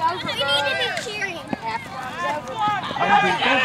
over. We need to be cheering. Half time's over.